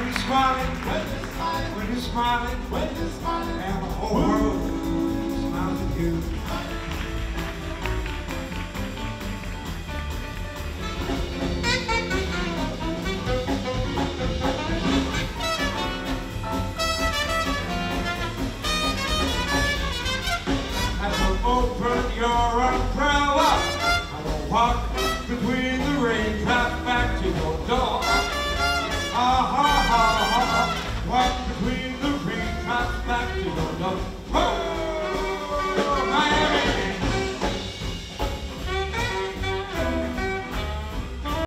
When you're smiling, when you're smiling, and the whole world smiles at you. Open your umbrella, I will walk